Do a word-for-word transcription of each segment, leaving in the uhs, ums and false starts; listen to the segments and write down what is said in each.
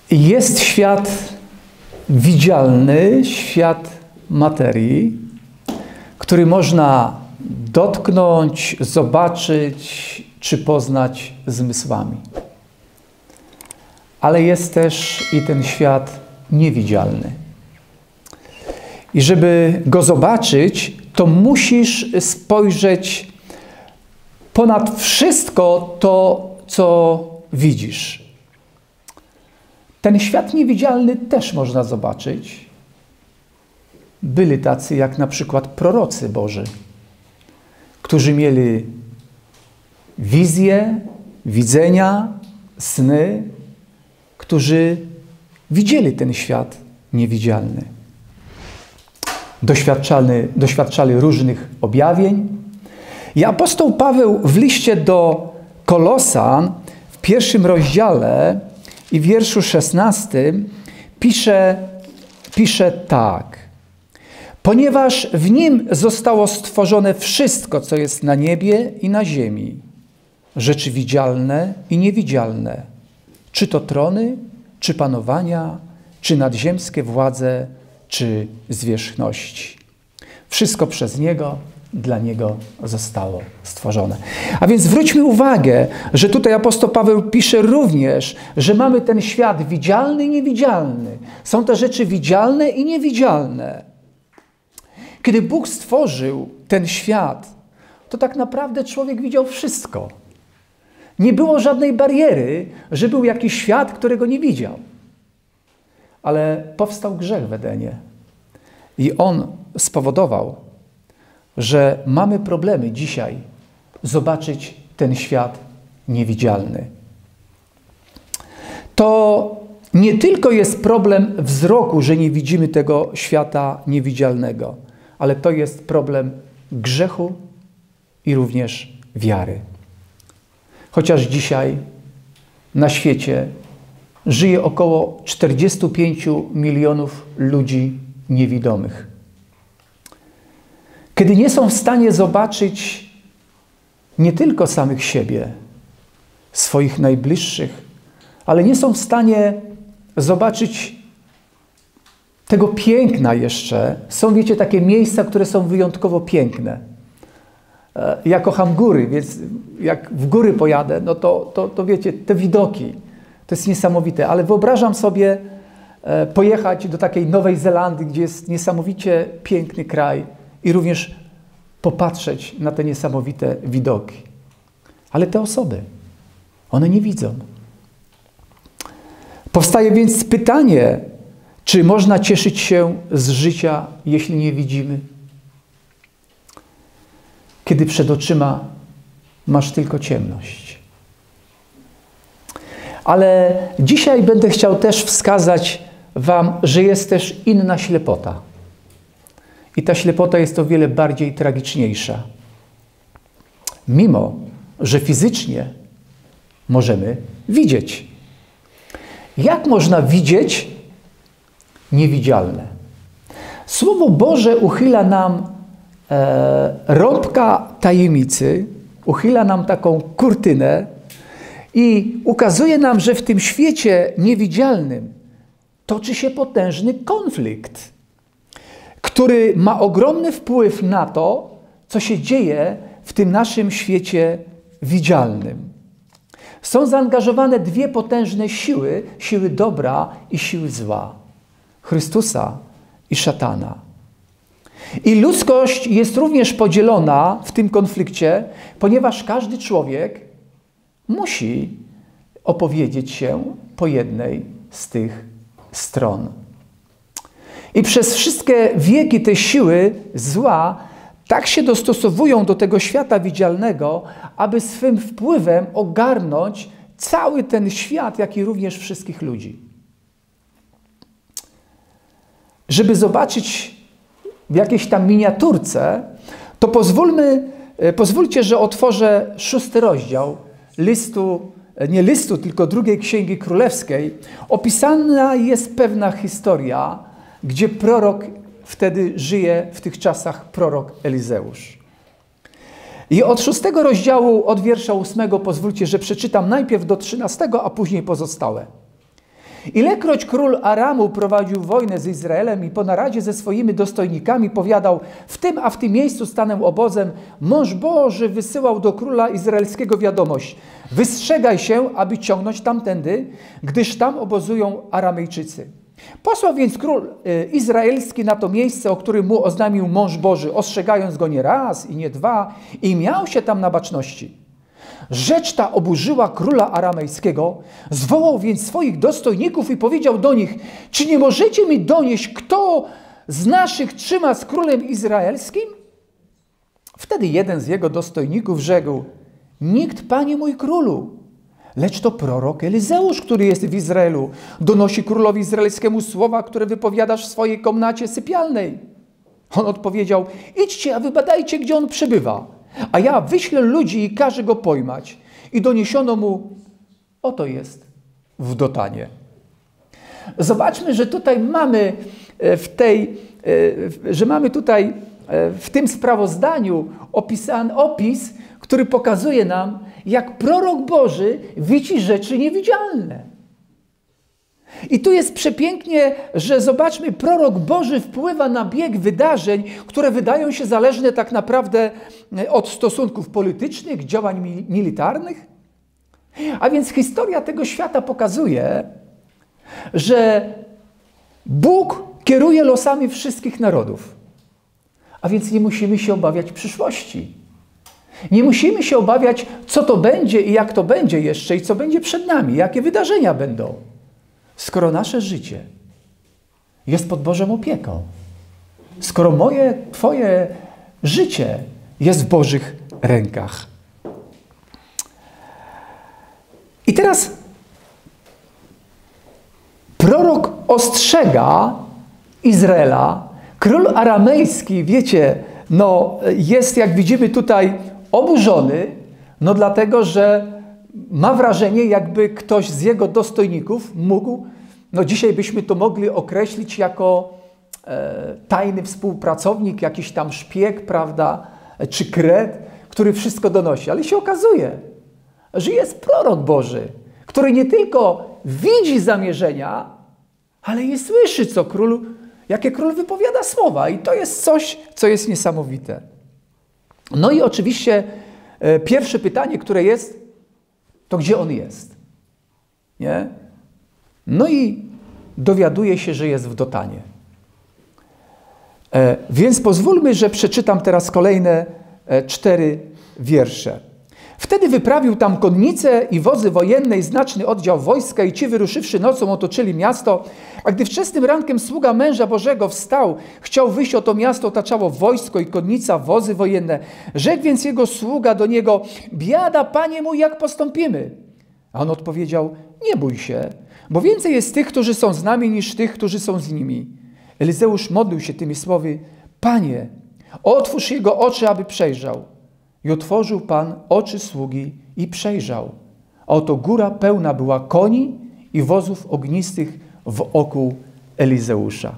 Jest świat widzialny, świat materii, który można dotknąć, zobaczyć czy poznać zmysłami. Ale jest też i ten świat niewidzialny. I żeby go zobaczyć, to musisz spojrzeć ponad wszystko to, co widzisz. Ten świat niewidzialny też można zobaczyć. Byli tacy jak na przykład prorocy Boży, którzy mieli wizje, widzenia, sny, którzy widzieli ten świat niewidzialny. Doświadczali, doświadczali różnych objawień. I apostoł Paweł w liście do Kolosan w pierwszym rozdziale i w wierszu szesnastym pisze, pisze tak. Ponieważ w Nim zostało stworzone wszystko, co jest na niebie i na ziemi, rzeczy widzialne i niewidzialne, czy to trony, czy panowania, czy nadziemskie władze, czy zwierzchności. Wszystko przez Niego, dla Niego zostało stworzone. A więc zwróćmy uwagę, że tutaj apostoł Paweł pisze również, że mamy ten świat widzialny i niewidzialny. Są to rzeczy widzialne i niewidzialne. Kiedy Bóg stworzył ten świat, to tak naprawdę człowiek widział wszystko. Nie było żadnej bariery, że był jakiś świat, którego nie widział. Ale powstał grzech w Edenie. I on spowodował, że mamy problemy dzisiaj zobaczyć ten świat niewidzialny. To nie tylko jest problem wzroku, że nie widzimy tego świata niewidzialnego, ale to jest problem grzechu i również wiary. Chociaż dzisiaj na świecie żyje około czterdziestu pięciu milionów ludzi niewidomych. Kiedy nie są w stanie zobaczyć nie tylko samych siebie, swoich najbliższych, ale nie są w stanie zobaczyć tego piękna jeszcze. Są, wiecie, takie miejsca, które są wyjątkowo piękne. Ja kocham góry, więc jak w góry pojadę, no to, to, to wiecie, te widoki, to jest niesamowite. Ale wyobrażam sobie pojechać do takiej Nowej Zelandii, gdzie jest niesamowicie piękny kraj i również popatrzeć na te niesamowite widoki. Ale te osoby, one nie widzą. Powstaje więc pytanie, czy można cieszyć się z życia, jeśli nie widzimy? Kiedy przed oczyma masz tylko ciemność. Ale dzisiaj będę chciał też wskazać wam, że jest też inna ślepota. I ta ślepota jest o wiele bardziej tragiczniejsza. Mimo że fizycznie możemy widzieć. Jak można widzieć niewidzialne? Słowo Boże uchyla nam e, rąbka tajemnicy, uchyla nam taką kurtynę i ukazuje nam, że w tym świecie niewidzialnym toczy się potężny konflikt, który ma ogromny wpływ na to, co się dzieje w tym naszym świecie widzialnym. Są zaangażowane dwie potężne siły, siły dobra i siły zła. Chrystusa i szatana. I ludzkość jest również podzielona w tym konflikcie, ponieważ każdy człowiek musi opowiedzieć się po jednej z tych stron. I przez wszystkie wieki te siły zła tak się dostosowują do tego świata widzialnego, aby swym wpływem ogarnąć cały ten świat, jak i również wszystkich ludzi. Żeby zobaczyć w jakiejś tam miniaturce, to pozwólmy, pozwólcie, że otworzę szósty rozdział listu, nie listu, tylko drugiej Księgi Królewskiej. Opisana jest pewna historia, gdzie prorok wtedy żyje w tych czasach prorok Elizeusz. I od szóstego rozdziału, od wiersza ósmego, pozwólcie, że przeczytam najpierw do trzynastego, a później pozostałe. Ilekroć król Aramu prowadził wojnę z Izraelem i po naradzie ze swoimi dostojnikami powiadał, w tym a w tym miejscu stanę obozem, mąż Boży wysyłał do króla izraelskiego wiadomość: wystrzegaj się, aby ciągnąć tamtędy, gdyż tam obozują Aramejczycy. Posłał więc król izraelski na to miejsce, o którym mu oznamił mąż Boży, ostrzegając go nie raz i nie dwa, i miał się tam na baczności. Rzecz ta oburzyła króla aramejskiego, zwołał więc swoich dostojników i powiedział do nich: czy nie możecie mi donieść, kto z naszych trzyma z królem izraelskim? Wtedy jeden z jego dostojników rzekł: nikt, panie mój królu, lecz to prorok Elizeusz, który jest w Izraelu. Donosi królowi izraelskiemu słowa, które wypowiadasz w swojej komnacie sypialnej. On odpowiedział: idźcie, a wybadajcie, gdzie on przebywa, a ja wyślę ludzi i każę go pojmać. I doniesiono mu: oto jest w Dotanie. Zobaczmy, że tutaj mamy w tej, że mamy tutaj w tym sprawozdaniu opisany opis, który pokazuje nam, jak prorok Boży widzi rzeczy niewidzialne. I tu jest przepięknie, że zobaczmy, prorok Boży wpływa na bieg wydarzeń, które wydają się zależne tak naprawdę od stosunków politycznych, działań militarnych. A więc historia tego świata pokazuje, że Bóg kieruje losami wszystkich narodów. A więc nie musimy się obawiać przyszłości. Nie musimy się obawiać, co to będzie i jak to będzie jeszcze i co będzie przed nami, jakie wydarzenia będą. Skoro nasze życie jest pod Bożą opieką, skoro moje, Twoje życie jest w Bożych rękach. I teraz prorok ostrzega Izraela. Król aramejski, wiecie, no jest, jak widzimy tutaj, oburzony, no dlatego, że ma wrażenie, jakby ktoś z jego dostojników mógł, no dzisiaj byśmy to mogli określić jako e, tajny współpracownik, jakiś tam szpieg, prawda, czy kret, który wszystko donosi. Ale się okazuje, że jest prorok Boży, który nie tylko widzi zamierzenia, ale i słyszy, co król, jakie król wypowiada słowa. I to jest coś, co jest niesamowite. No i oczywiście e, pierwsze pytanie, które jest, to gdzie on jest? Nie? No i dowiaduje się, że jest w Dotanie. E, więc pozwólmy, że przeczytam teraz kolejne e, cztery wiersze. Wtedy wyprawił tam konnice i wozy wojenne i znaczny oddział wojska i ci wyruszywszy nocą otoczyli miasto, a gdy wczesnym rankiem sługa męża Bożego wstał, chciał wyjść o to miasto, otaczało wojsko i konnica, wozy wojenne. Rzekł więc jego sługa do niego: biada, panie mój, jak postąpimy? A on odpowiedział: nie bój się, bo więcej jest tych, którzy są z nami, niż tych, którzy są z nimi. Elizeusz modlił się tymi słowy: Panie, otwórz jego oczy, aby przejrzał. I otworzył Pan oczy sługi i przejrzał. A oto góra pełna była koni i wozów ognistych wokół Elizeusza.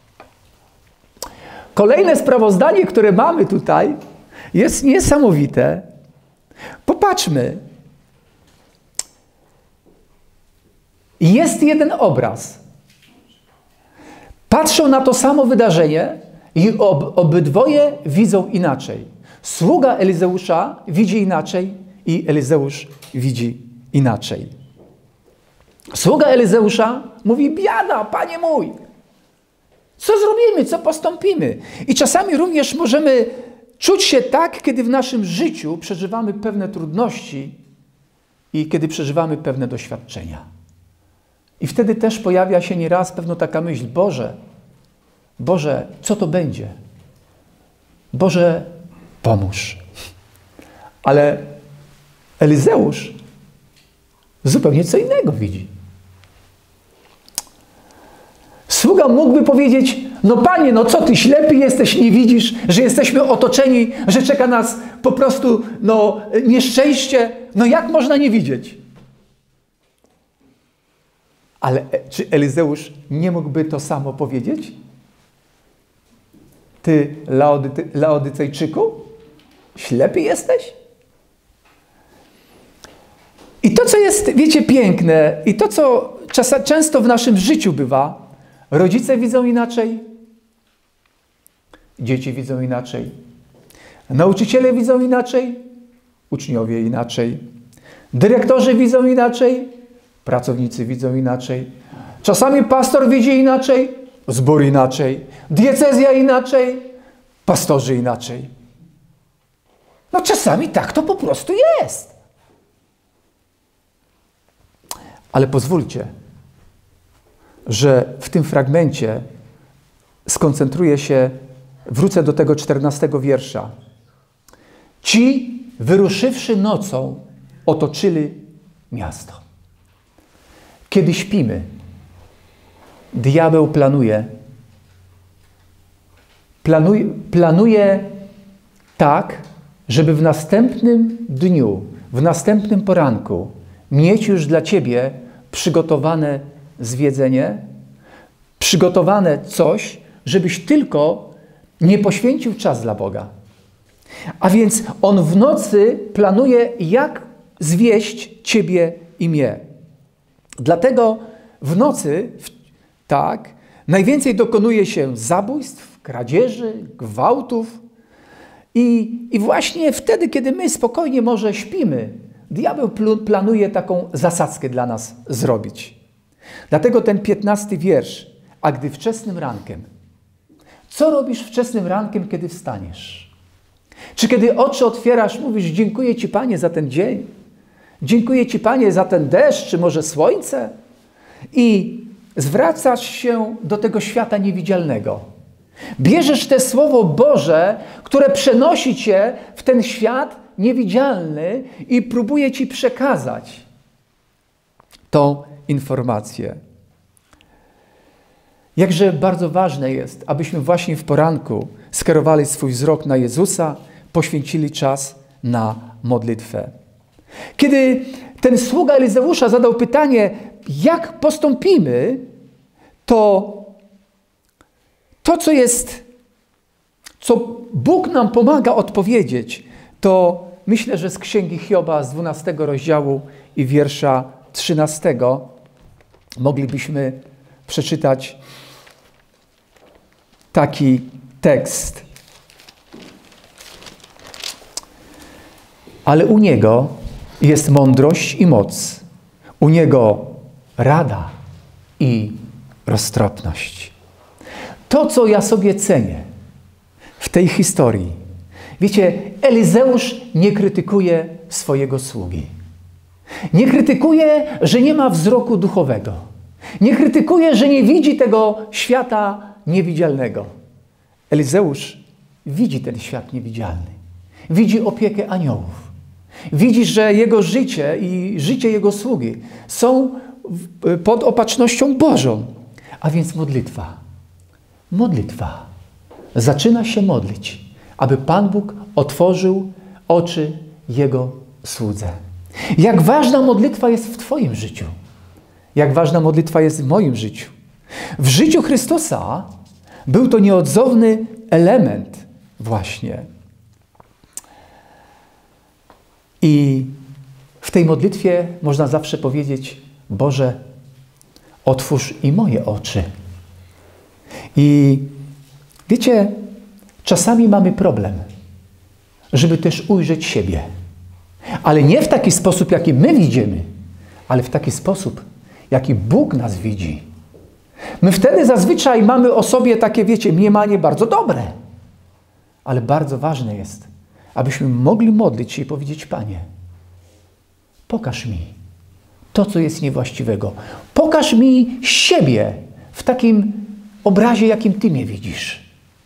Kolejne sprawozdanie, które mamy tutaj, jest niesamowite. Popatrzmy. Jest jeden obraz. Patrzą na to samo wydarzenie i ob obydwoje widzą inaczej. Sługa Elizeusza widzi inaczej i Elizeusz widzi inaczej. Sługa Elizeusza mówi: biada, panie mój, co zrobimy, co postąpimy? I czasami również możemy czuć się tak, kiedy w naszym życiu przeżywamy pewne trudności i kiedy przeżywamy pewne doświadczenia. I wtedy też pojawia się nieraz pewno taka myśl: Boże, Boże, co to będzie? Boże, pomóż. Ale Elizeusz zupełnie co innego widzi. Sługa mógłby powiedzieć: no panie, no co ty, ślepy jesteś, nie widzisz, że jesteśmy otoczeni, że czeka nas po prostu no, nieszczęście? No jak można nie widzieć? Ale czy Elizeusz nie mógłby to samo powiedzieć? Ty, Laody, Laodycejczyku, ślepy jesteś? I to, co jest, wiecie, piękne i to, co czas, często w naszym życiu bywa, rodzice widzą inaczej, dzieci widzą inaczej, nauczyciele widzą inaczej, uczniowie inaczej, dyrektorzy widzą inaczej, pracownicy widzą inaczej, czasami pastor widzi inaczej, zbór inaczej, diecezja inaczej, pastorzy inaczej. No czasami tak to po prostu jest. Ale pozwólcie, że w tym fragmencie skoncentruję się, wrócę do tego czternastego wiersza. Ci, wyruszywszy nocą, otoczyli miasto. Kiedy śpimy, diabeł planuje, planuje, planuje tak, żeby w następnym dniu, w następnym poranku mieć już dla ciebie przygotowane zwiedzenie, przygotowane coś, żebyś tylko nie poświęcił czas dla Boga. A więc on w nocy planuje, jak zwieść ciebie i mnie. Dlatego w nocy, tak, najwięcej dokonuje się zabójstw, kradzieży, gwałtów. I, I właśnie wtedy, kiedy my spokojnie może śpimy, diabeł planuje taką zasadzkę dla nas zrobić. Dlatego ten piętnasty wiersz. A gdy wczesnym rankiem. Co robisz wczesnym rankiem, kiedy wstaniesz? Czy kiedy oczy otwierasz, mówisz: dziękuję Ci, Panie, za ten dzień. Dziękuję Ci, Panie, za ten deszcz, czy może słońce. I zwracasz się do tego świata niewidzialnego. Bierzesz te Słowo Boże, które przenosi Cię w ten świat niewidzialny i próbuje Ci przekazać tą informację. Jakże bardzo ważne jest, abyśmy właśnie w poranku skierowali swój wzrok na Jezusa, poświęcili czas na modlitwę. Kiedy ten sługa Elizeusza zadał pytanie, jak postąpimy, to to, co jest, co Bóg nam pomaga odpowiedzieć, to myślę, że z Księgi Hioba z dwunastego rozdziału i wiersza trzynastego moglibyśmy przeczytać taki tekst. Ale u Niego jest mądrość i moc. U Niego rada i roztropność. To, co ja sobie cenię w tej historii. Wiecie, Elizeusz nie krytykuje swojego sługi. Nie krytykuje, że nie ma wzroku duchowego. Nie krytykuje, że nie widzi tego świata niewidzialnego. Elizeusz widzi ten świat niewidzialny. Widzi opiekę aniołów. Widzi, że jego życie i życie jego sługi są pod opatrznością Bożą. A więc modlitwa. Modlitwa. Zaczyna się modlić, aby Pan Bóg otworzył oczy jego słudze. Jak ważna modlitwa jest w Twoim życiu. Jak ważna modlitwa jest w moim życiu. W życiu Chrystusa był to nieodzowny element właśnie. I w tej modlitwie można zawsze powiedzieć: Boże, otwórz i moje oczy. I wiecie, czasami mamy problem, żeby też ujrzeć siebie. Ale nie w taki sposób, jaki my widzimy, ale w taki sposób, jaki Bóg nas widzi. My wtedy zazwyczaj mamy o sobie takie, wiecie, mniemanie bardzo dobre. Ale bardzo ważne jest, abyśmy mogli modlić się i powiedzieć: Panie, pokaż mi to, co jest niewłaściwego. Pokaż mi siebie w takim obrazie, jakim Ty mnie widzisz.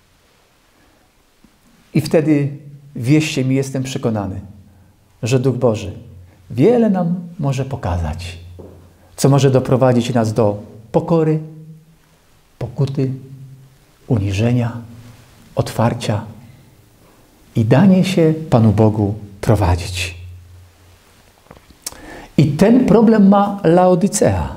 I wtedy, wierzcie mi, jestem przekonany, że Duch Boży wiele nam może pokazać, co może doprowadzić nas do pokory, pokuty, uniżenia, otwarcia i danie się Panu Bogu prowadzić. I ten problem ma Laodycea.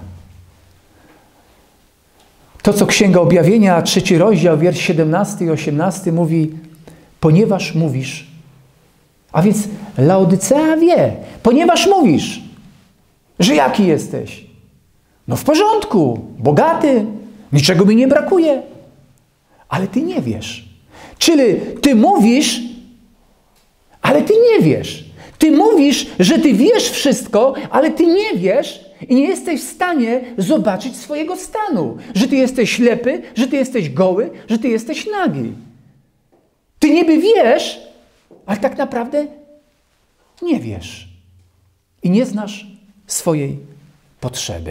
To, co Księga Objawienia, trzeci rozdział, wiersz siedemnasty i osiemnasty mówi: ponieważ mówisz. A więc Laodycea wie, ponieważ mówisz. Że jaki jesteś? No w porządku, bogaty, niczego mi nie brakuje. Ale ty nie wiesz. Czyli ty mówisz, ale ty nie wiesz. Ty mówisz, że ty wiesz wszystko, ale ty nie wiesz i nie jesteś w stanie zobaczyć swojego stanu. Że ty jesteś ślepy, że ty jesteś goły, że ty jesteś nagi. Ty niby wiesz, ale tak naprawdę nie wiesz. I nie znasz swojej potrzeby.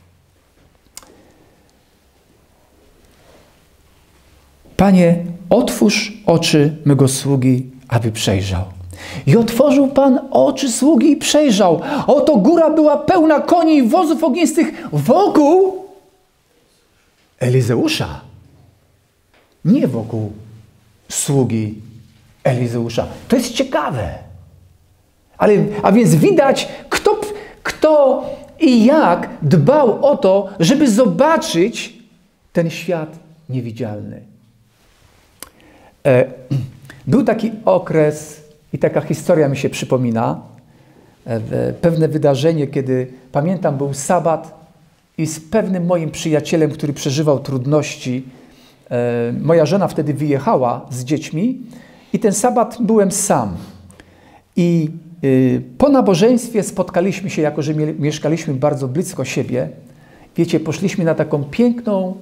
Panie, otwórz oczy mego sługi, aby przejrzał. I otworzył Pan oczy sługi i przejrzał. Oto góra była pełna koni i wozów ognistych wokół Elizeusza. Nie wokół sługi Elizeusza. To jest ciekawe. Ale, a więc widać, kto, kto i jak dbał o to, żeby zobaczyć ten świat niewidzialny. E, był taki okres i taka historia mi się przypomina. E, pewne wydarzenie, kiedy, pamiętam, był sabat i z pewnym moim przyjacielem, który przeżywał trudności, e, moja żona wtedy wyjechała z dziećmi i ten sabat byłem sam. I y, po nabożeństwie spotkaliśmy się, jako że mieszkaliśmy bardzo blisko siebie. Wiecie, poszliśmy na taką piękną,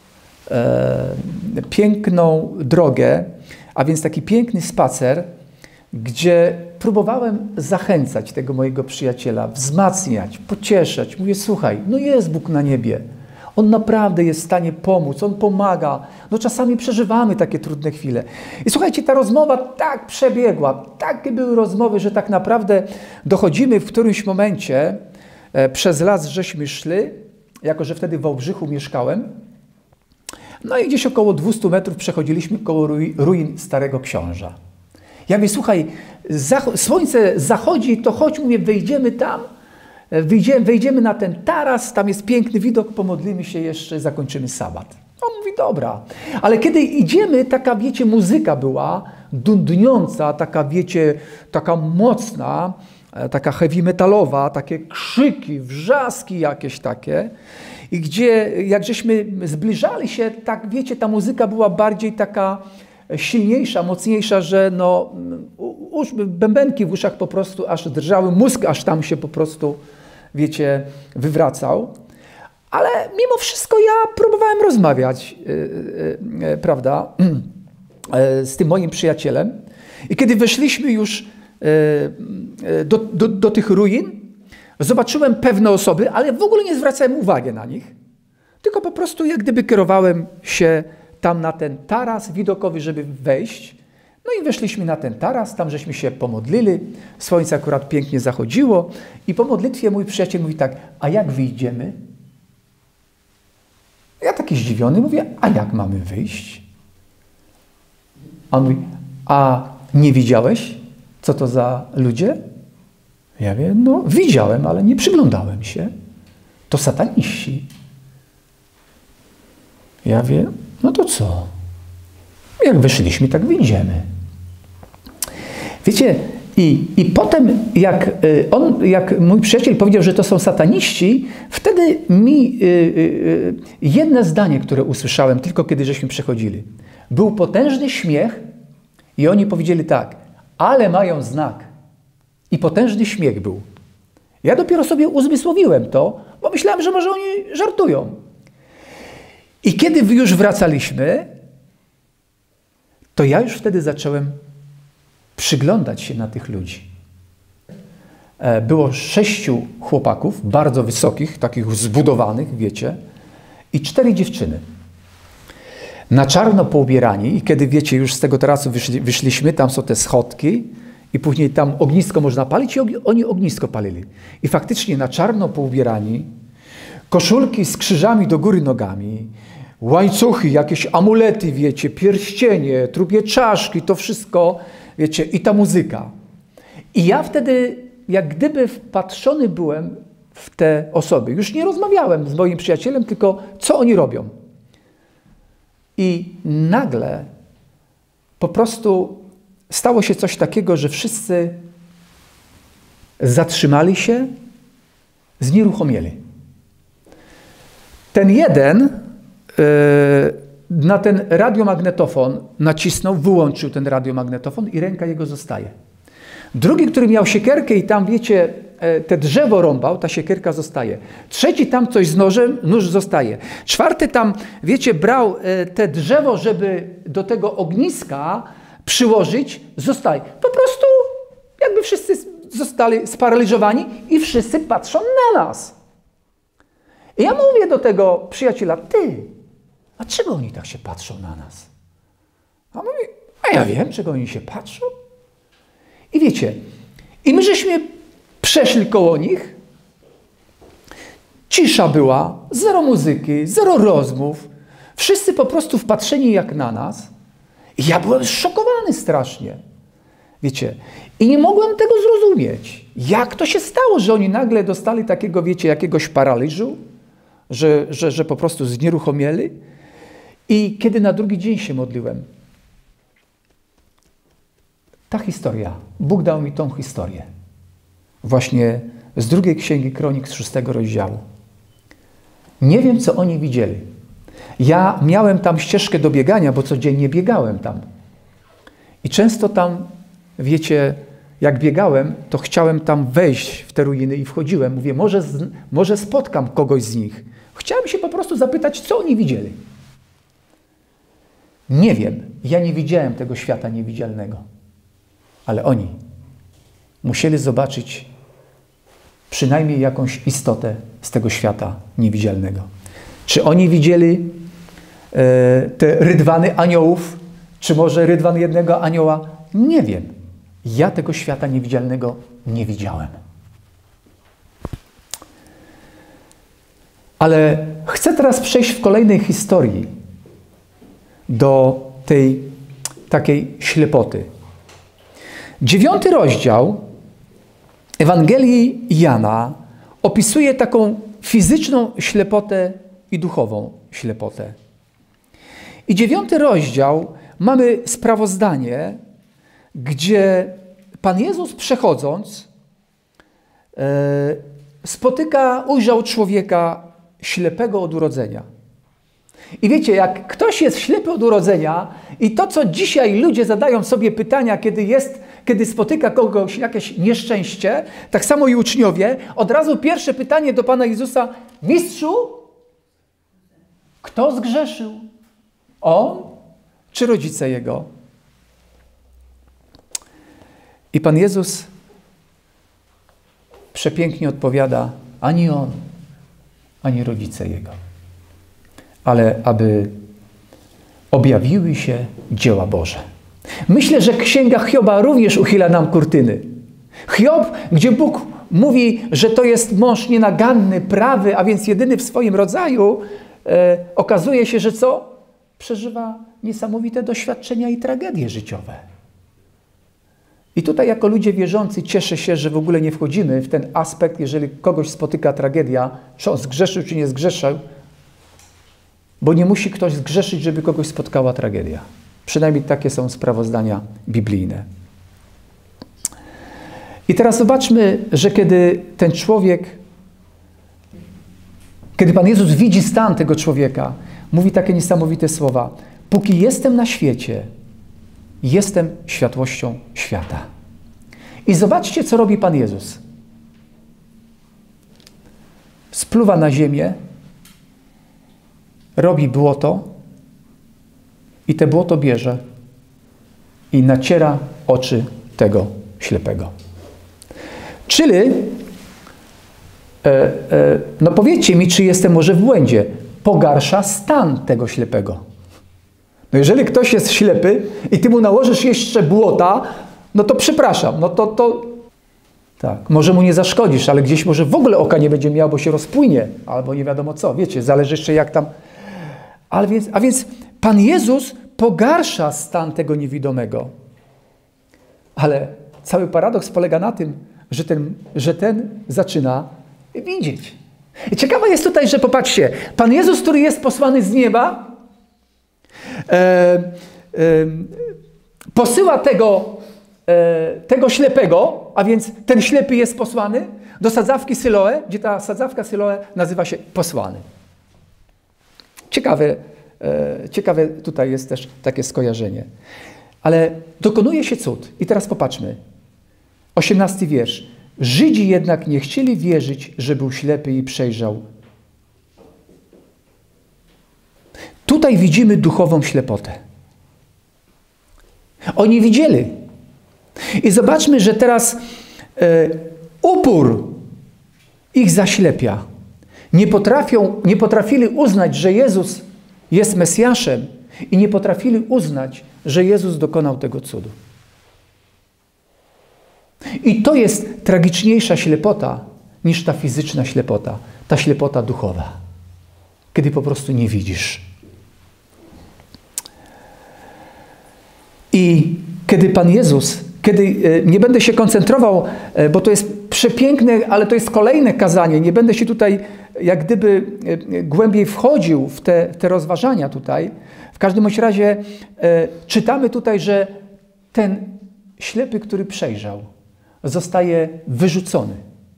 e, piękną drogę, a więc taki piękny spacer, gdzie próbowałem zachęcać tego mojego przyjaciela, wzmacniać, pocieszać. Mówię, słuchaj, no jest Bóg na niebie. On naprawdę jest w stanie pomóc, On pomaga. No czasami przeżywamy takie trudne chwile. I słuchajcie, ta rozmowa tak przebiegła, takie były rozmowy, że tak naprawdę dochodzimy w którymś momencie, e, przez las żeśmy szli, jako że wtedy w Wałbrzychu mieszkałem, no i gdzieś około dwieście metrów przechodziliśmy koło ruin Starego Książa. Ja mówię, słuchaj, zach- słońce zachodzi, to chodź, mówię, wejdziemy tam, Wyjdziemy, wejdziemy na ten taras, tam jest piękny widok, pomodlimy się jeszcze, zakończymy sabat. On mówi, dobra. Ale kiedy idziemy, taka, wiecie, muzyka była dundniąca, taka, wiecie, taka mocna, taka heavy metalowa, takie krzyki, wrzaski jakieś takie. I gdzie, jak żeśmy zbliżali się, tak, wiecie, ta muzyka była bardziej taka silniejsza, mocniejsza, że no, usz, bębenki w uszach po prostu aż drżały, mózg aż tam się po prostu, wiecie, wywracał. Ale mimo wszystko ja próbowałem rozmawiać, yy, yy, yy, prawda, yy, z tym moim przyjacielem. I kiedy weszliśmy już yy, yy, do, do, do tych ruin, zobaczyłem pewne osoby, ale w ogóle nie zwracałem uwagi na nich, tylko po prostu jak gdyby kierowałem się tam na ten taras widokowy, żeby wejść. No i weszliśmy na ten taras, tam żeśmy się pomodlili. Słońce akurat pięknie zachodziło. I po modlitwie mój przyjaciel mówi tak, a jak wyjdziemy? Ja taki zdziwiony mówię, a jak mamy wyjść? A on mówi, a nie widziałeś, co to za ludzie? Ja mówię, no widziałem, ale nie przyglądałem się. To sataniści. Ja mówię, no to co? Jak wyszliśmy, tak wyjdziemy. Wiecie, i, i potem jak on, jak mój przyjaciel powiedział, że to są sataniści, wtedy mi y, y, jedno zdanie, które usłyszałem tylko kiedy żeśmy przechodzili. Był potężny śmiech i oni powiedzieli tak, ale mają znak. I potężny śmiech był. Ja dopiero sobie uzmysłowiłem to, bo myślałem, że może oni żartują. I kiedy już wracaliśmy, to ja już wtedy zacząłem przyglądać się na tych ludzi. Było sześciu chłopaków, bardzo wysokich, takich zbudowanych, wiecie, i cztery dziewczyny. Na czarno poubierani i kiedy, wiecie, już z tego tarasu wyszli, wyszliśmy, tam są te schodki i później tam ognisko można palić i oni ognisko palili. I faktycznie na czarno poubierani, koszulki z krzyżami do góry nogami, łańcuchy, jakieś amulety, wiecie, pierścienie, trupie czaszki, to wszystko, wiecie, i ta muzyka. I ja wtedy, jak gdyby wpatrzony byłem w te osoby. Już nie rozmawiałem z moim przyjacielem, tylko co oni robią. I nagle po prostu stało się coś takiego, że wszyscy zatrzymali się, znieruchomieli. Ten jeden yy, na ten radiomagnetofon nacisnął, wyłączył ten radiomagnetofon i ręka jego zostaje. Drugi, który miał siekierkę i tam, wiecie, te drzewo rąbał, ta siekierka zostaje. Trzeci tam coś z nożem, nóż zostaje. Czwarty tam, wiecie, brał te drzewo, żeby do tego ogniska przyłożyć, zostaje. Po prostu jakby wszyscy zostali sparaliżowani i wszyscy patrzą na nas. I ja mówię do tego przyjaciela, ty, a czego oni tak się patrzą na nas? A on mówi, a ja wiem, czego oni się patrzą. I wiecie, i my żeśmy przeszli koło nich, cisza była, zero muzyki, zero rozmów, wszyscy po prostu wpatrzeni jak na nas. I ja byłem zszokowany strasznie. Wiecie, i nie mogłem tego zrozumieć. Jak to się stało, że oni nagle dostali takiego, wiecie, jakiegoś paraliżu, że, że, że po prostu znieruchomieli. I kiedy na drugi dzień się modliłem, ta historia, Bóg dał mi tą historię. Właśnie z drugiej Księgi Kronik, z szóstego rozdziału. Nie wiem, co oni widzieli. Ja miałem tam ścieżkę do biegania, bo codziennie biegałem tam. I często tam, wiecie, jak biegałem, to chciałem tam wejść w te ruiny i wchodziłem. Mówię, może, z, może spotkam kogoś z nich. Chciałem się po prostu zapytać, co oni widzieli. Nie wiem, ja nie widziałem tego świata niewidzialnego. Ale oni musieli zobaczyć przynajmniej jakąś istotę z tego świata niewidzialnego. Czy oni widzieli e, te rydwany aniołów, czy może rydwan jednego anioła? Nie wiem. Ja tego świata niewidzialnego nie widziałem. Ale chcę teraz przejść w kolejnej historii do tej takiej ślepoty. Dziewiąty rozdział Ewangelii Jana opisuje taką fizyczną ślepotę i duchową ślepotę. I dziewiąty rozdział mamy sprawozdanie, gdzie Pan Jezus przechodząc e, spotyka, ujrzał człowieka ślepego od urodzenia. I wiecie, jak ktoś jest ślepy od urodzenia i to, co dzisiaj ludzie zadają sobie pytania, kiedy jest, kiedy spotyka kogoś jakieś nieszczęście, tak samo i uczniowie, od razu pierwsze pytanie do Pana Jezusa, mistrzu, kto zgrzeszył? On czy rodzice jego? I Pan Jezus przepięknie odpowiada, ani on, ani rodzice jego. Ale aby objawiły się dzieła Boże. Myślę, że Księga Hioba również uchyla nam kurtyny. Hiob, gdzie Bóg mówi, że to jest mąż nienaganny, prawy, a więc jedyny w swoim rodzaju, e, okazuje się, że co? Przeżywa niesamowite doświadczenia i tragedie życiowe. I tutaj jako ludzie wierzący cieszę się, że w ogóle nie wchodzimy w ten aspekt, jeżeli kogoś spotyka tragedia, czy on zgrzeszył, czy nie zgrzeszył, bo nie musi ktoś zgrzeszyć, żeby kogoś spotkała tragedia. Przynajmniej takie są sprawozdania biblijne. I teraz zobaczmy, że kiedy ten człowiek, kiedy Pan Jezus widzi stan tego człowieka, mówi takie niesamowite słowa. Póki jestem na świecie, jestem światłością świata. I zobaczcie, co robi Pan Jezus. Spluwa na ziemię, robi błoto i te błoto bierze i naciera oczy tego ślepego. Czyli, e, e, no powiedzcie mi, czy jestem może w błędzie, pogarsza stan tego ślepego. No jeżeli ktoś jest ślepy i ty mu nałożysz jeszcze błota, no to przepraszam, no to, to tak, może mu nie zaszkodzisz, ale gdzieś może w ogóle oka nie będzie miał, bo się rozpłynie, albo nie wiadomo co, wiecie, zależy jeszcze jak tam. Ale więc, a więc Pan Jezus pogarsza stan tego niewidomego. Ale cały paradoks polega na tym, że ten, że ten zaczyna widzieć. I ciekawe jest tutaj, że popatrzcie, Pan Jezus, który jest posłany z nieba, e, e, posyła tego, e, tego ślepego, a więc ten ślepy jest posłany, do sadzawki Syloe, gdzie ta sadzawka Syloe nazywa się posłany. Ciekawe, e, ciekawe tutaj jest też takie skojarzenie. Ale dokonuje się cud. I teraz popatrzmy. osiemnasty wiersz. Żydzi jednak nie chcieli wierzyć, że był ślepy i przejrzał. Tutaj widzimy duchową ślepotę. Oni widzieli. I zobaczmy, że teraz e, upór ich zaślepia. Nie potrafią, nie potrafili uznać, że Jezus jest Mesjaszem i nie potrafili uznać, że Jezus dokonał tego cudu. I to jest tragiczniejsza ślepota niż ta fizyczna ślepota, ta ślepota duchowa, kiedy po prostu nie widzisz. I kiedy Pan Jezus, kiedy nie będę się koncentrował, bo to jest przepiękne, ale to jest kolejne kazanie, nie będę się tutaj jak gdyby głębiej wchodził w te, w te rozważania tutaj. W każdym bądź razie e, czytamy tutaj, że ten ślepy, który przejrzał, zostaje wyrzucony.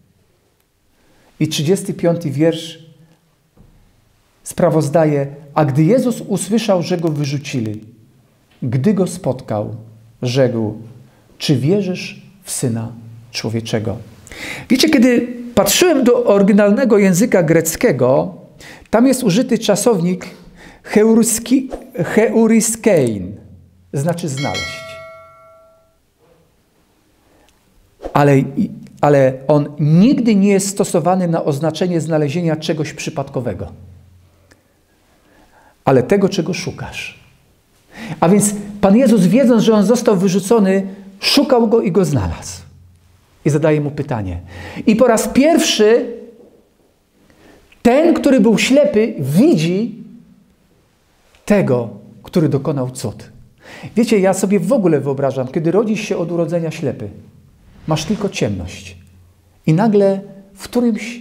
I trzydziesty piąty wiersz sprawozdaje, a gdy Jezus usłyszał, że go wyrzucili, gdy go spotkał, rzekł, czy wierzysz w Syna Człowieczego? Wiecie, kiedy patrzyłem do oryginalnego języka greckiego, tam jest użyty czasownik heuriskein, znaczy znaleźć. Ale, ale on nigdy nie jest stosowany na oznaczenie znalezienia czegoś przypadkowego, ale tego, czego szukasz. A więc Pan Jezus, wiedząc, że on został wyrzucony, szukał go i go znalazł. I zadaje mu pytanie. I po raz pierwszy ten, który był ślepy, widzi tego, który dokonał cud. Wiecie, ja sobie w ogóle wyobrażam, kiedy rodzisz się od urodzenia ślepy, masz tylko ciemność. I nagle w którymś,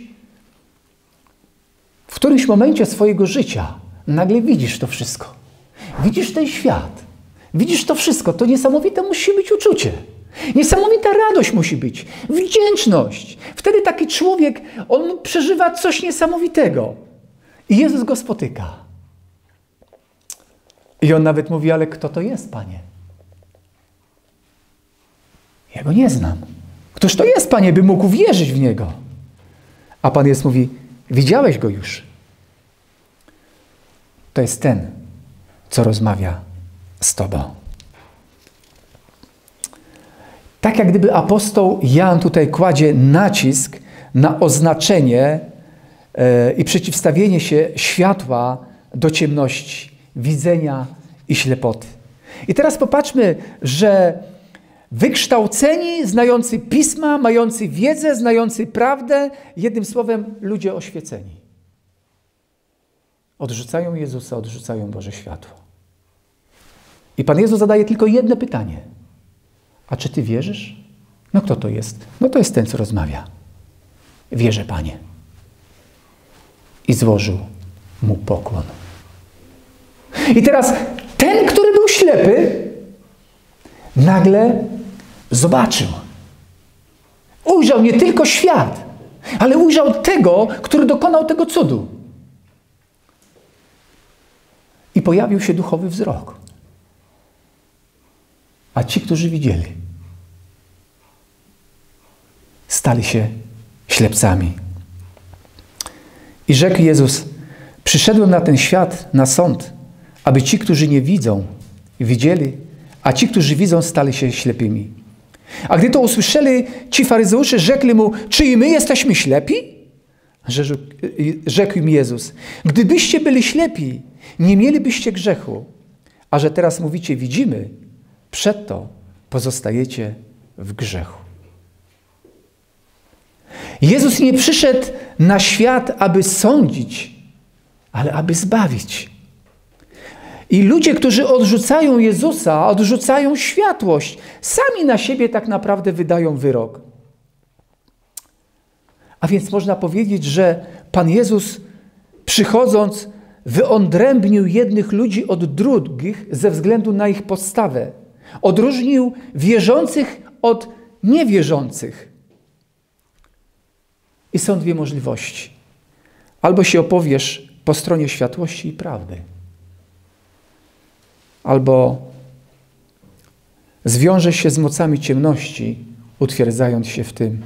w którymś momencie swojego życia nagle widzisz to wszystko. Widzisz ten świat. Widzisz to wszystko. To niesamowite musi być uczucie. Niesamowita radość musi być. Wdzięczność. Wtedy taki człowiek, on przeżywa coś niesamowitego. I Jezus go spotyka. I on nawet mówi, ale kto to jest, Panie? Ja go nie znam. Któż to jest, Panie, by mógł wierzyć w Niego? A Pan Jezus mówi, widziałeś go już. To jest ten, co rozmawia z Tobą. Tak jak gdyby apostoł Jan tutaj kładzie nacisk na oznaczenie e, i przeciwstawienie się światła do ciemności, widzenia i ślepoty. I teraz popatrzmy, że wykształceni, znający Pisma, mający wiedzę, znający prawdę, jednym słowem ludzie oświeceni. Odrzucają Jezusa, odrzucają Boże światło. I Pan Jezus zadaje tylko jedno pytanie. A czy Ty wierzysz? No kto to jest? No to jest ten, co rozmawia. Wierzę, Panie. I złożył mu pokłon. I teraz ten, który był ślepy, nagle zobaczył. Ujrzał nie tylko świat, ale ujrzał tego, który dokonał tego cudu. I pojawił się duchowy wzrok. A ci, którzy widzieli, stali się ślepcami. I rzekł Jezus, przyszedłem na ten świat, na sąd, aby ci, którzy nie widzą, widzieli, a ci, którzy widzą, stali się ślepymi. A gdy to usłyszeli, ci faryzeusze rzekli mu, czy i my jesteśmy ślepi? Rzekł im Jezus, gdybyście byli ślepi, nie mielibyście grzechu, a że teraz mówicie, widzimy, przeto pozostajecie w grzechu. Jezus nie przyszedł na świat, aby sądzić, ale aby zbawić. I ludzie, którzy odrzucają Jezusa, odrzucają światłość, sami na siebie tak naprawdę wydają wyrok. A więc można powiedzieć, że Pan Jezus, przychodząc, wyodrębnił jednych ludzi od drugich ze względu na ich postawę. Odróżnił wierzących od niewierzących. I są dwie możliwości. Albo się opowiesz po stronie światłości i prawdy, albo zwiążesz się z mocami ciemności, utwierdzając się w tym.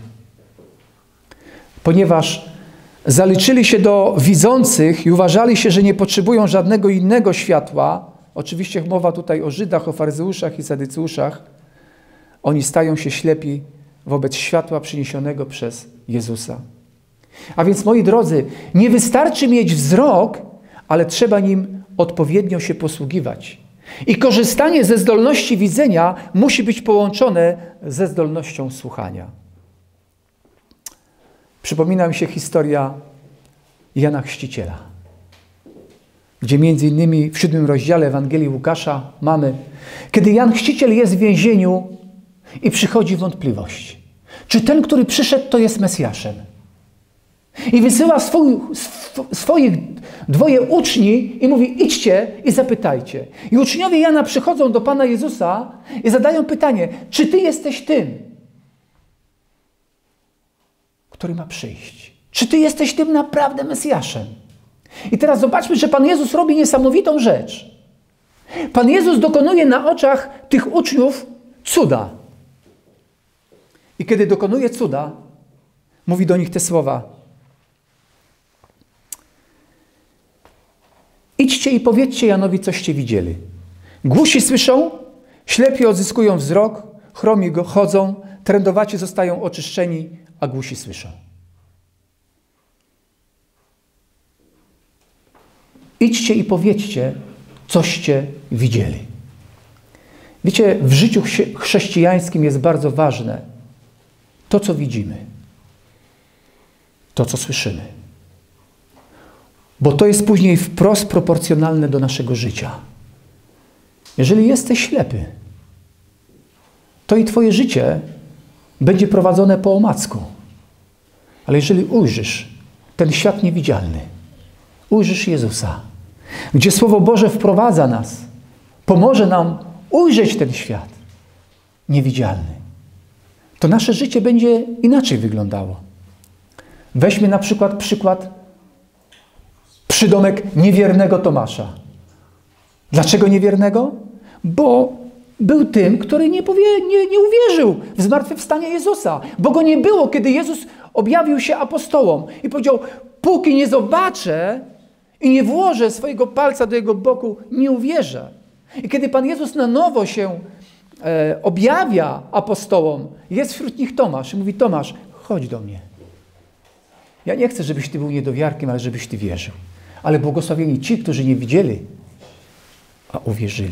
Ponieważ zaliczyli się do widzących i uważali się, że nie potrzebują żadnego innego światła, oczywiście mowa tutaj o Żydach, o faryzeuszach i sadyceuszach, oni stają się ślepi wobec światła przyniesionego przez Jezusa. A więc, moi drodzy, nie wystarczy mieć wzrok, ale trzeba nim odpowiednio się posługiwać. I korzystanie ze zdolności widzenia musi być połączone ze zdolnością słuchania. Przypomina mi się historia Jana Chrzciciela, gdzie między innymi w siódmym rozdziale Ewangelii Łukasza mamy, kiedy Jan Chrzciciel jest w więzieniu i przychodzi wątpliwość. Czy ten, który przyszedł, to jest Mesjaszem? I wysyła swój, sw swoich dwoje uczni i mówi, idźcie i zapytajcie. I uczniowie Jana przychodzą do Pana Jezusa i zadają pytanie, czy Ty jesteś tym, który ma przyjść? Czy Ty jesteś tym naprawdę Mesjaszem? I teraz zobaczmy, że Pan Jezus robi niesamowitą rzecz. Pan Jezus dokonuje na oczach tych uczniów cuda. I kiedy dokonuje cuda, mówi do nich te słowa. Idźcie i powiedzcie Janowi, coście widzieli. Głusi słyszą, ślepi odzyskują wzrok, chromi go chodzą, trędowaci zostają oczyszczeni, a głusi słyszą. Idźcie i powiedzcie, coście widzieli. Wiecie, w życiu chrześcijańskim jest bardzo ważne to, co widzimy, to, co słyszymy. Bo to jest później wprost proporcjonalne do naszego życia. Jeżeli jesteś ślepy, to i twoje życie będzie prowadzone po omacku. Ale jeżeli ujrzysz ten świat niewidzialny, ujrzysz Jezusa, gdzie Słowo Boże wprowadza nas, pomoże nam ujrzeć ten świat niewidzialny, to nasze życie będzie inaczej wyglądało. Weźmy na przykład przykład przydomek niewiernego Tomasza. Dlaczego niewiernego? Bo był tym, który nie, powie, nie, nie uwierzył w zmartwychwstanie Jezusa. Bo go nie było, kiedy Jezus objawił się apostołom i powiedział, póki nie zobaczę i nie włożę swojego palca do jego boku, nie uwierzę. I kiedy Pan Jezus na nowo się e, objawia apostołom, jest wśród nich Tomasz i mówi, Tomasz, chodź do mnie. Ja nie chcę, żebyś ty był niedowiarkiem, ale żebyś ty wierzył. Ale błogosławieni ci, którzy nie widzieli, a uwierzyli.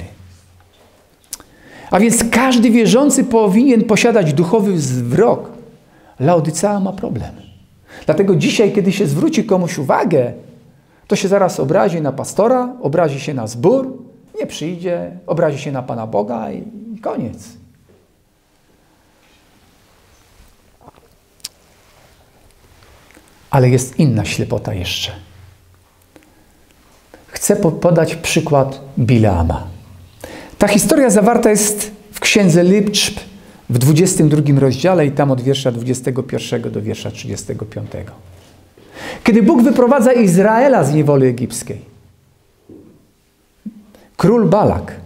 A więc każdy wierzący powinien posiadać duchowy wzrok. Laodycea ma problem. Dlatego dzisiaj, kiedy się zwróci komuś uwagę, to się zaraz obrazi na pastora, obrazi się na zbór, nie przyjdzie, obrazi się na Pana Boga i koniec. Ale jest inna ślepota jeszcze. Chcę podać przykład Bileama. Ta historia zawarta jest w Księdze Liczb w dwudziestym drugim rozdziale i tam od wiersza dwudziestego pierwszego do wiersza trzydziestego piątego. Kiedy Bóg wyprowadza Izraela z niewoli egipskiej, król Balak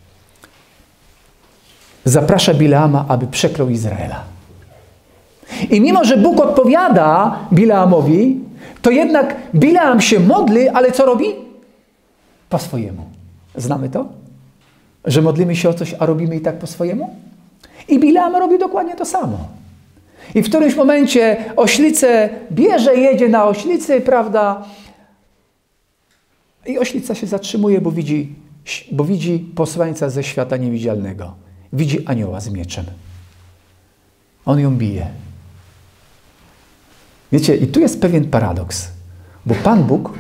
zaprasza Bileama, aby przeklął Izraela. I mimo, że Bóg odpowiada Bileamowi, to jednak Bileam się modli, ale co robi? Po swojemu. Znamy to? Że modlimy się o coś, a robimy i tak po swojemu? I Bileam robi dokładnie to samo. I w którymś momencie oślicę bierze, jedzie na oślicy, prawda? I oślica się zatrzymuje, bo widzi, bo widzi posłańca ze świata niewidzialnego. Widzi anioła z mieczem. On ją bije. Wiecie, i tu jest pewien paradoks, bo Pan Bóg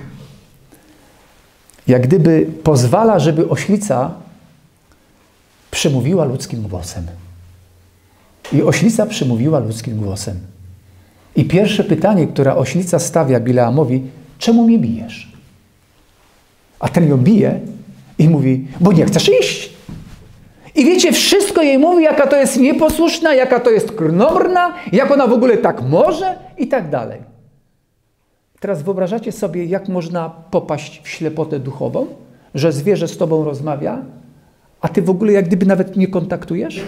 jak gdyby pozwala, żeby oślica przemówiła ludzkim głosem. I oślica przemówiła ludzkim głosem. I pierwsze pytanie, które oślica stawia Bileamowi, czemu mnie bijesz? A ten ją bije i mówi, bo nie chcesz iść. I wiecie, wszystko jej mówi, jaka to jest nieposłuszna, jaka to jest krnąbrna, jak ona w ogóle tak może i tak dalej. Teraz wyobrażacie sobie, jak można popaść w ślepotę duchową, że zwierzę z tobą rozmawia, a ty w ogóle jak gdyby nawet nie kontaktujesz?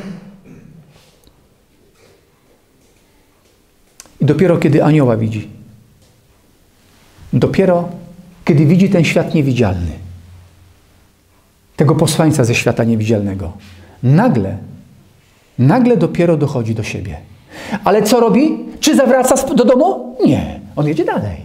I dopiero kiedy anioła widzi, dopiero kiedy widzi ten świat niewidzialny, tego posłańca ze świata niewidzialnego, nagle, nagle dopiero dochodzi do siebie. Ale co robi? Czy zawraca do domu? Nie. On jedzie dalej.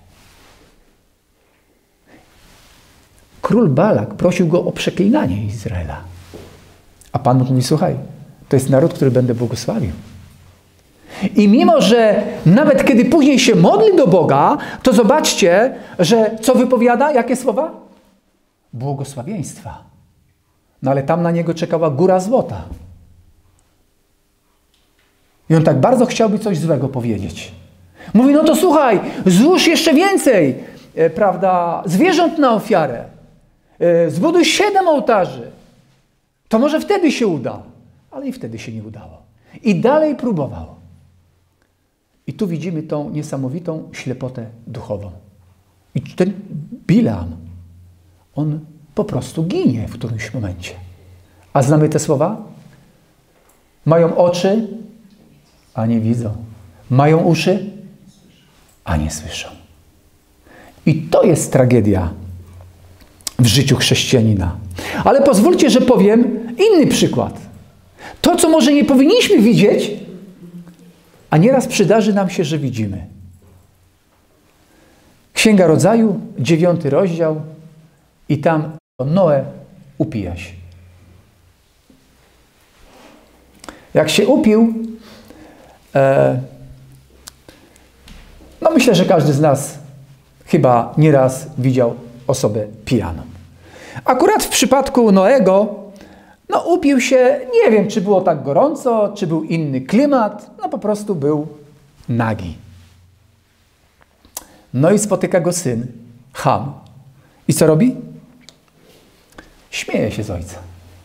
Król Balak prosił go o przeklinanie Izraela. A Pan mówi, słuchaj, to jest naród, który będę błogosławił. I mimo, że nawet kiedy później się modli do Boga, to zobaczcie, że co wypowiada? Jakie słowa? Błogosławieństwa. No ale tam na niego czekała góra złota. I on tak bardzo chciałby coś złego powiedzieć. Mówi, no to słuchaj, złóż jeszcze więcej, e, prawda, zwierząt na ofiarę. E, zbuduj siedem ołtarzy. To może wtedy się uda. Ale i wtedy się nie udało. I dalej próbował. I tu widzimy tą niesamowitą ślepotę duchową. I ten Bileam, on po prostu ginie w którymś momencie. A znamy te słowa? Mają oczy, a nie widzą. Mają uszy, a nie słyszą. I to jest tragedia w życiu chrześcijanina. Ale pozwólcie, że powiem inny przykład. To, co może nie powinniśmy widzieć, a nieraz przydarzy nam się, że widzimy. Księga Rodzaju, dziewiąty rozdział i tam Noe upija się. Jak się upił, e, no myślę, że każdy z nas chyba nieraz widział osobę pijaną. Akurat w przypadku Noego, no upił się, nie wiem, czy było tak gorąco, czy był inny klimat, no po prostu był nagi. No i spotyka go syn, Ham. I co robi? Śmieje się z ojca.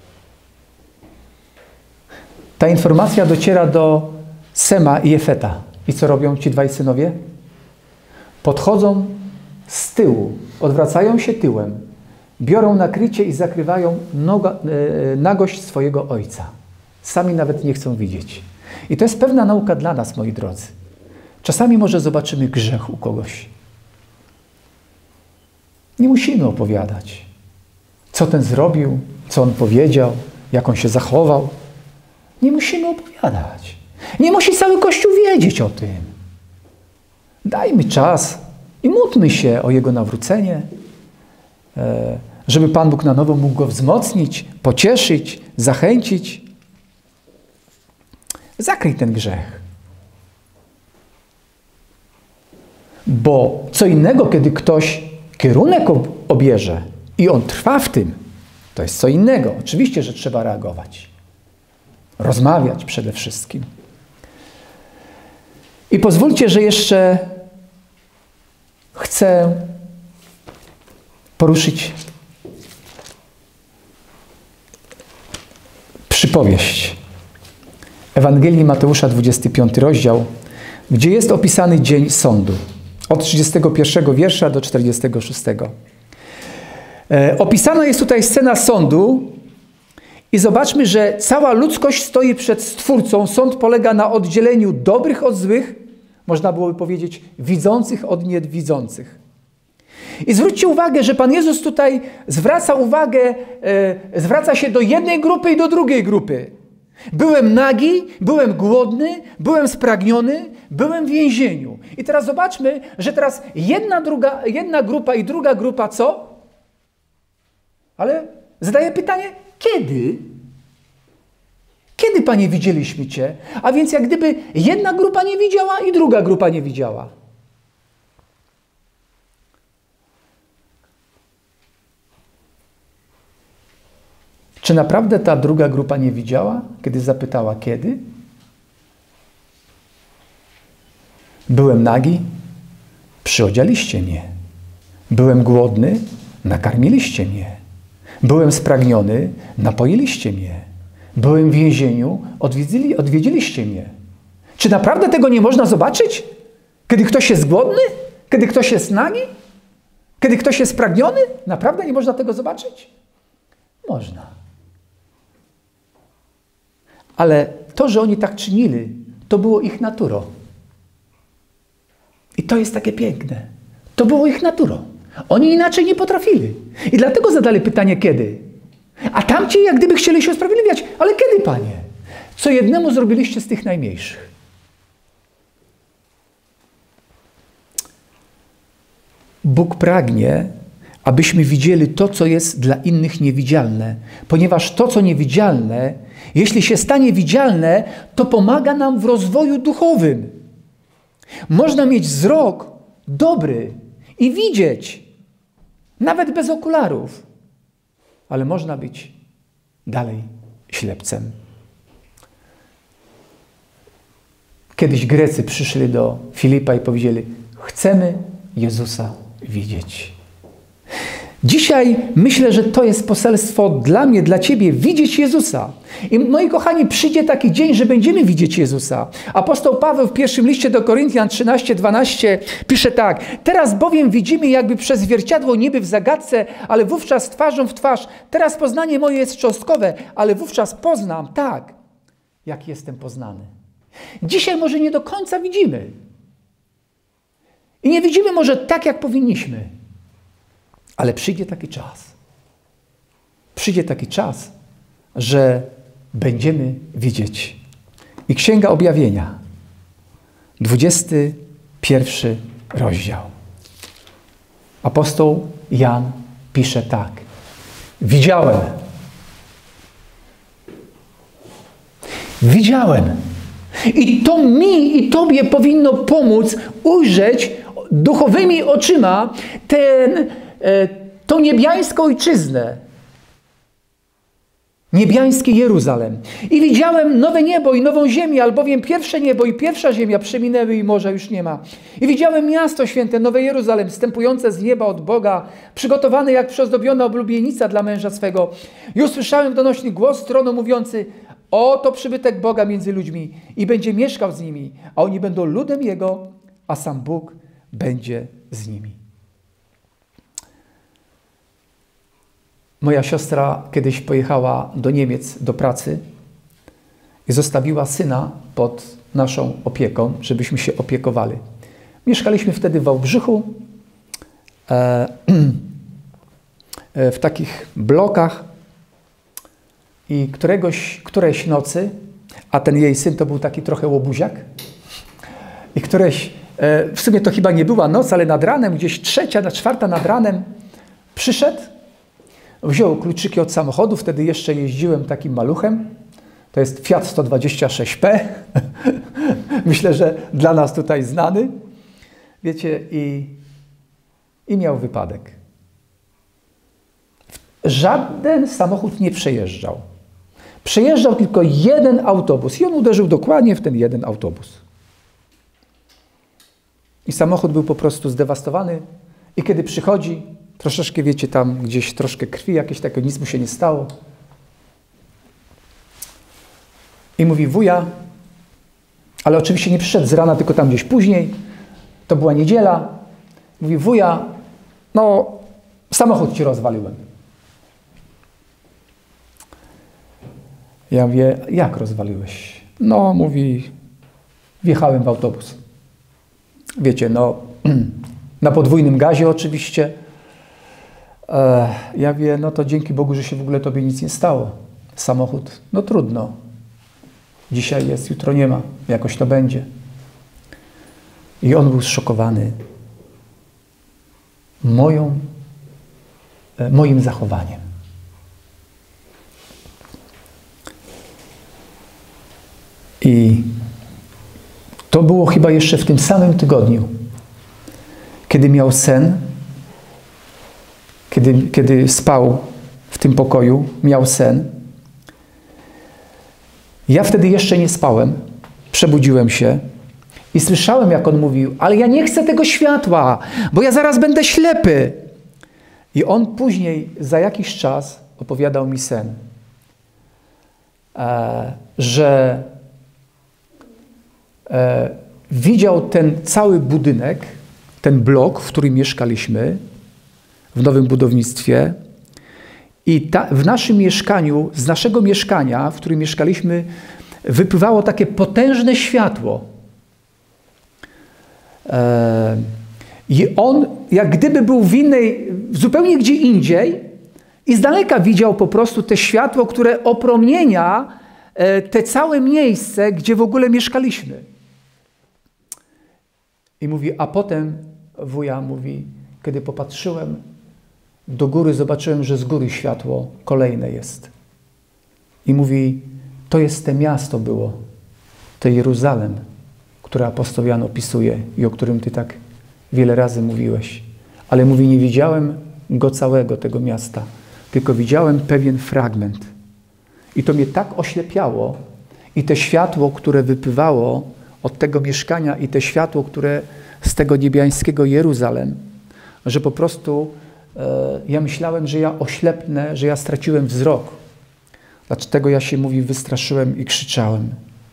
Ta informacja dociera do Sema i Jefeta. I co robią ci dwaj synowie? Podchodzą z tyłu, odwracają się tyłem, biorą nakrycie i zakrywają noga, e, nagość swojego ojca. Sami nawet nie chcą widzieć. I to jest pewna nauka dla nas, moi drodzy. Czasami może zobaczymy grzech u kogoś. Nie musimy opowiadać, co ten zrobił, co on powiedział, jak on się zachował. Nie musimy opowiadać. Nie musi cały Kościół wiedzieć o tym. Dajmy czas i módlmy się o jego nawrócenie, żeby Pan Bóg na nowo mógł go wzmocnić, pocieszyć, zachęcić. Zakryj ten grzech. Bo co innego, kiedy ktoś kierunek obierze i on trwa w tym, to jest co innego. Oczywiście, że trzeba reagować. Rozmawiać przede wszystkim. I pozwólcie, że jeszcze chcę poruszyć przypowieść Ewangelii Mateusza, dwudziesty piąty rozdział, gdzie jest opisany dzień sądu. Od trzydziestego pierwszego wiersza do czterdziestego szóstego. E, opisana jest tutaj scena sądu i zobaczmy, że cała ludzkość stoi przed Stwórcą. Sąd polega na oddzieleniu dobrych od złych, można byłoby powiedzieć widzących od niewidzących. I zwróćcie uwagę, że Pan Jezus tutaj zwraca uwagę, e, zwraca się do jednej grupy i do drugiej grupy. Byłem nagi, byłem głodny, byłem spragniony, byłem w więzieniu. I teraz zobaczmy, że teraz jedna, druga, jedna grupa i druga grupa co? Ale zadaję pytanie, kiedy? Kiedy, Panie, widzieliśmy Cię? A więc jak gdyby jedna grupa nie widziała i druga grupa nie widziała. Czy naprawdę ta druga grupa nie widziała, kiedy zapytała kiedy? Byłem nagi? Przyodzialiście mnie. Byłem głodny? Nakarmiliście mnie. Byłem spragniony? Napoiliście mnie. Byłem w więzieniu? Odwiedzili, odwiedziliście mnie. Czy naprawdę tego nie można zobaczyć? Kiedy ktoś jest głodny? Kiedy ktoś jest nagi? Kiedy ktoś jest spragniony? Naprawdę nie można tego zobaczyć? Można. Ale to, że oni tak czynili, to było ich naturą. I to jest takie piękne. To było ich naturą. Oni inaczej nie potrafili. I dlatego zadali pytanie, kiedy? A tamci jak gdyby chcieli się usprawiedliwiać. Ale kiedy, Panie? Co jednemu zrobiliście z tych najmniejszych? Bóg pragnie, abyśmy widzieli to, co jest dla innych niewidzialne. Ponieważ to, co niewidzialne, jeśli się stanie widzialne, to pomaga nam w rozwoju duchowym. Można mieć wzrok dobry i widzieć, nawet bez okularów, ale można być dalej ślepcem. Kiedyś Grecy przyszli do Filipa i powiedzieli: chcemy Jezusa widzieć. Dzisiaj myślę, że to jest poselstwo dla mnie, dla ciebie, widzieć Jezusa. I moi kochani, przyjdzie taki dzień, że będziemy widzieć Jezusa. Apostoł Paweł w pierwszym liście do Koryntian trzynaście dwanaście pisze tak: teraz bowiem widzimy jakby przez zwierciadło niby w zagadce, ale wówczas twarzą w twarz. Teraz poznanie moje jest cząstkowe, ale wówczas poznam tak, jak jestem poznany. Dzisiaj może nie do końca widzimy. I nie widzimy może tak, jak powinniśmy. Ale przyjdzie taki czas. Przyjdzie taki czas, że będziemy widzieć. I Księga Objawienia, dwudziesty pierwszy rozdział. Apostoł Jan pisze tak: widziałem. Widziałem. I to mi i tobie powinno pomóc ujrzeć duchowymi oczyma ten, e, tą niebiańską ojczyznę. Niebiański Jeruzalem. I widziałem nowe niebo i nową ziemię, albowiem pierwsze niebo i pierwsza ziemia przeminęły i morza już nie ma. I widziałem miasto święte, nowe Jeruzalem, wstępujące z nieba od Boga, przygotowane jak przyozdobiona oblubienica dla męża swego. I usłyszałem donośny głos z tronu mówiący: oto przybytek Boga między ludźmi i będzie mieszkał z nimi, a oni będą ludem Jego, a sam Bóg będzie z nimi. Moja siostra kiedyś pojechała do Niemiec do pracy i zostawiła syna pod naszą opieką, żebyśmy się opiekowali. Mieszkaliśmy wtedy w Wałbrzychu, e, w takich blokach i któregoś, którejś nocy, a ten jej syn to był taki trochę łobuziak, i któreś, e, w sumie to chyba nie była noc, ale nad ranem, gdzieś trzecia, na czwarta nad ranem przyszedł, wziął kluczyki od samochodu, wtedy jeszcze jeździłem takim maluchem. To jest Fiat sto dwadzieścia sześć P. Myślę, że dla nas tutaj znany. Wiecie, i, i miał wypadek. Żaden samochód nie przejeżdżał. Przejeżdżał tylko jeden autobus i on uderzył dokładnie w ten jeden autobus. I samochód był po prostu zdewastowany. I kiedy przychodzi, troszeczkę, wiecie, tam gdzieś troszkę krwi, jakieś takie, nic mu się nie stało. I mówi: wuja, ale oczywiście nie przyszedł z rana, tylko tam gdzieś później. To była niedziela. Mówi: wuja, no samochód ci rozwaliłem. Ja mówię: jak rozwaliłeś? No, mówi, wjechałem w autobus. Wiecie, no, na podwójnym gazie oczywiście. Ja mówię: no to dzięki Bogu, że się w ogóle tobie nic nie stało. Samochód, no trudno. Dzisiaj jest, jutro nie ma. Jakoś to będzie. I on był zszokowany moją, moim zachowaniem. I to było chyba jeszcze w tym samym tygodniu, kiedy miał sen, kiedy, kiedy spał w tym pokoju, miał sen. Ja wtedy jeszcze nie spałem, przebudziłem się i słyszałem, jak on mówił: ale ja nie chcę tego światła, bo ja zaraz będę ślepy. I on później, za jakiś czas, opowiadał mi sen, e, że e, widział ten cały budynek ten blok, w którym mieszkaliśmy, w nowym budownictwie. I ta, w naszym mieszkaniu, z naszego mieszkania, w którym mieszkaliśmy, wypływało takie potężne światło. E, I on jak gdyby był w innej, zupełnie gdzie indziej i z daleka widział po prostu te światło, które opromienia e, te całe miejsce, gdzie w ogóle mieszkaliśmy. I mówi, a potem wuja mówi, kiedy popatrzyłem do góry, zobaczyłem, że z góry światło kolejne jest. I mówi, to jest te miasto było, to Jeruzalem, które apostoł Jan opisuje i o którym ty tak wiele razy mówiłeś. Ale mówi, nie widziałem go całego, tego miasta, tylko widziałem pewien fragment. I to mnie tak oślepiało i te światło, które wypływało od tego mieszkania i te światło, które z tego niebiańskiego Jeruzalem, że po prostu e, ja myślałem, że ja oślepnę, że ja straciłem wzrok. Dlatego ja się, mówi, wystraszyłem i krzyczałem.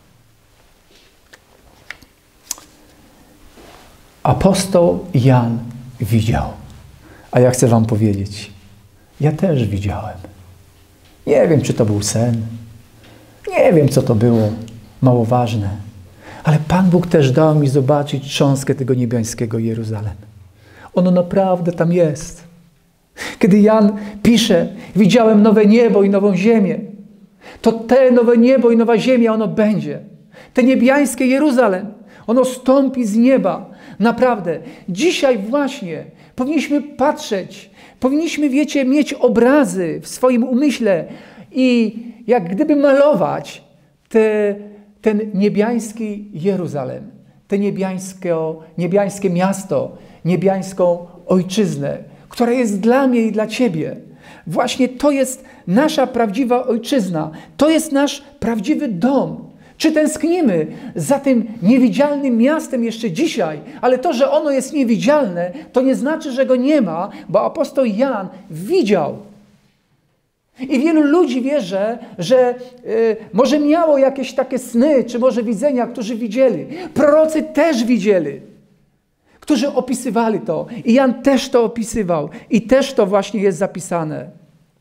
Apostoł Jan widział. A ja chcę wam powiedzieć, ja też widziałem. Nie wiem, czy to był sen. Nie wiem, co to było. Mało ważne. Ale Pan Bóg też dał mi zobaczyć cząstkę tego niebiańskiego Jeruzalem. Ono naprawdę tam jest. Kiedy Jan pisze, widziałem nowe niebo i nową ziemię, to te nowe niebo i nowa ziemia, ono będzie. Te niebiańskie Jeruzalem, ono stąpi z nieba. Naprawdę. Dzisiaj właśnie powinniśmy patrzeć, powinniśmy, wiecie, mieć obrazy w swoim umyśle i jak gdyby malować te, ten niebiański Jeruzalem, te niebiańskie, niebiańskie miasto, niebiańską ojczyznę, która jest dla mnie i dla ciebie. Właśnie to jest nasza prawdziwa ojczyzna. To jest nasz prawdziwy dom. Czy tęsknimy za tym niewidzialnym miastem jeszcze dzisiaj? Ale to, że ono jest niewidzialne, to nie znaczy, że go nie ma, bo apostoł Jan widział. I wielu ludzi wierzy, że y, może miało jakieś takie sny, czy może widzenia, którzy widzieli. Prorocy też widzieli, którzy opisywali to. I Jan też to opisywał. I też to właśnie jest zapisane.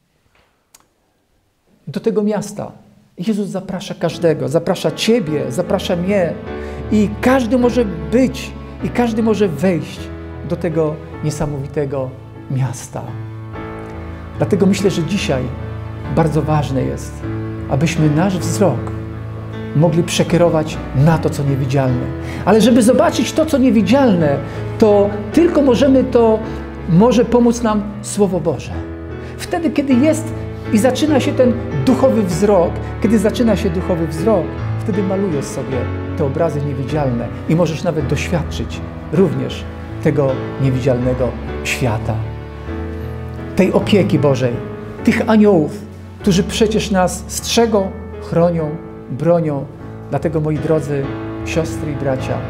Do tego miasta Jezus zaprasza każdego, zaprasza ciebie, zaprasza mnie. I każdy może być, i każdy może wejść do tego niesamowitego miasta. Dlatego myślę, że dzisiaj bardzo ważne jest, abyśmy nasz wzrok mogli przekierować na to, co niewidzialne. Ale żeby zobaczyć to, co niewidzialne, to tylko możemy to, może pomóc nam Słowo Boże. Wtedy, kiedy jest i zaczyna się ten duchowy wzrok, kiedy zaczyna się duchowy wzrok, wtedy malujesz sobie te obrazy niewidzialne i możesz nawet doświadczyć również tego niewidzialnego świata. Tej opieki Bożej, tych aniołów, którzy przecież nas strzegą, chronią, bronią. Dlatego, moi drodzy siostry i bracia,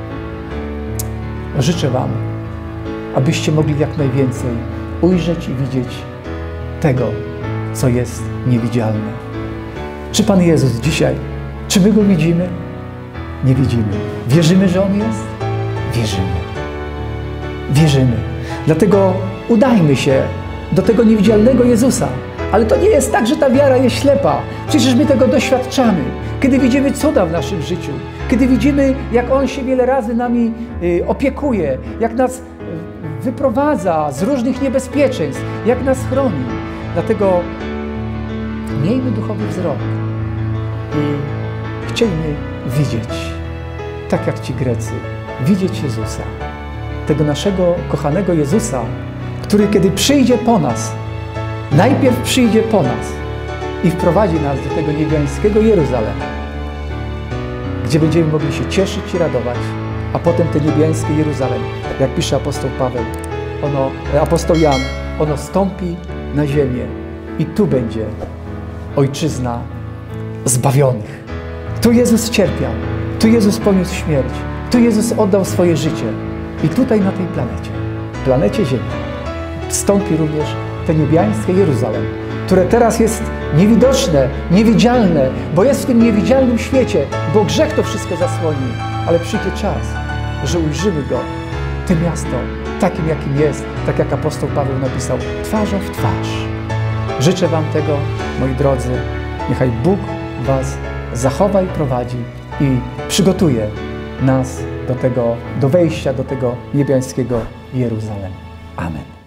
życzę wam, abyście mogli jak najwięcej ujrzeć i widzieć tego, co jest niewidzialne. Czy Pan Jezus dzisiaj, czy my Go widzimy? Nie widzimy. Wierzymy, że On jest? Wierzymy. Wierzymy. Dlatego udajmy się do tego niewidzialnego Jezusa. Ale to nie jest tak, że ta wiara jest ślepa. Przecież my tego doświadczamy. Kiedy widzimy cuda w naszym życiu, kiedy widzimy, jak On się wiele razy nami opiekuje, jak nas wyprowadza z różnych niebezpieczeństw, jak nas chroni. Dlatego miejmy duchowy wzrok i chciejmy widzieć, tak jak ci Grecy, widzieć Jezusa. Tego naszego kochanego Jezusa, który kiedy przyjdzie po nas, najpierw przyjdzie po nas i wprowadzi nas do tego niebiańskiego Jeruzalem, gdzie będziemy mogli się cieszyć i radować, a potem te niebiańskie Jeruzalem, jak pisze apostoł Paweł, ono, apostoł Jan, ono stąpi na ziemię i tu będzie ojczyzna zbawionych. Tu Jezus cierpiał, tu Jezus poniósł śmierć, tu Jezus oddał swoje życie i tutaj na tej planecie, planecie Ziemi, wstąpi również te niebiańskie Jeruzalem, które teraz jest niewidoczne, niewidzialne, bo jest w tym niewidzialnym świecie, bo grzech to wszystko zasłoni, ale przyjdzie czas, że ujrzymy Go to miasto takim, jakim jest, tak jak apostoł Paweł napisał, twarzą w twarz. Życzę Wam tego, moi drodzy. Niechaj Bóg Was zachowa i prowadzi i przygotuje nas do tego, do wejścia do tego niebiańskiego Jeruzalem. Amen.